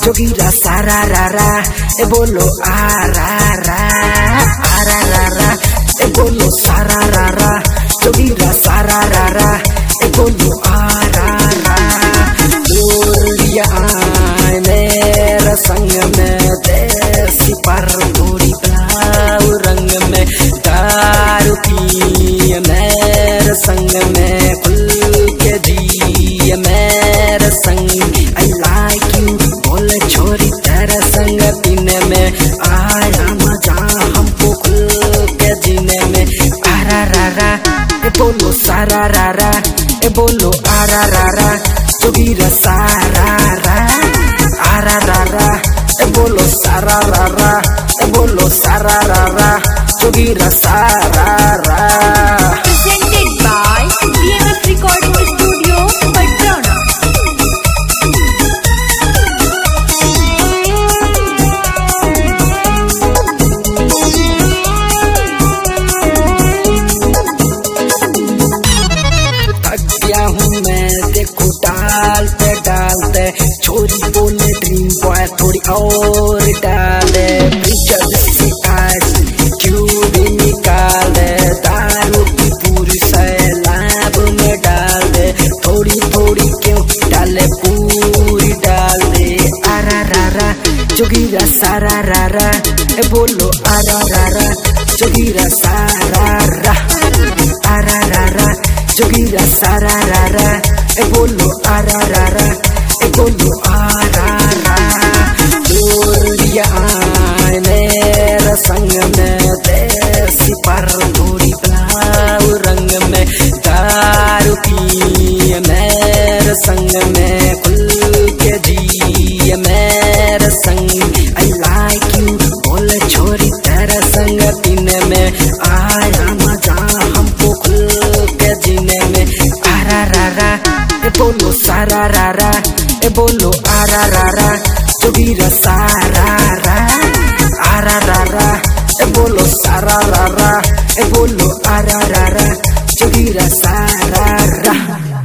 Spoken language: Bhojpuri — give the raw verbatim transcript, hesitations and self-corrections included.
जोगीरा सारा रा रा ए बोलो आ रा रा आ रा रा रा ए बोलो सारा रा रा जोगीरा सारा रा रा ए बोलो आ रा रा दूरिया आए मेरा संग में देसी पर पूरी ब्लाउ रंग में दारू पी मेरे संग में खुल के जी मेरे संग आई लाइक यू बोले छोरी तेरे संग पीने में आया मजा हमको खुल के जीने में आ रा रा रा ए बोलो सारा रा रा ए बोलो आ रा रा रा जोगीरा सारा रा आ रा रा रा ए बोलो सारा रा रा ए बोलो सारा रा रा जोगीरा सारा रा। Presented by B M F Recording Studio, Patna. थक गया हूँ मैं देखो डालते डालते छोरी बोले ड्रीम बॉय थोड़ी और डाले जैसी आज क्यों भी निकाले दारू की पूरी सैलाब में डाल दे थोड़ी थोड़ी क्यों डाले पूरी डाल दे आ रा रा रा जोगीरा सारा रा रा ए बोलो आ रा रा रा जोगीरा सारा रा आ रा रा रा जोगीरा सारा रा रा ए बोलो आ रा रा रा ए बोलो आ रा रा दूरिया आए मेरे संग में देसी पर पूरी ब्लाउ रंग में दारू पी मेरे संग में खुल के जी मेरे संग आई लाइक यू बोले छोरी तेरे संग पीने में आया मजा हमको खुल के जीने में आ रा रा रा ए बोलो सारा रा रा ए बोलो आ रा रा रा जोगीरा सारा रा आ रा रा रा ए बोलो सारा रा रा ए बोलो आ रा रा रा जोगीरा सारा रा।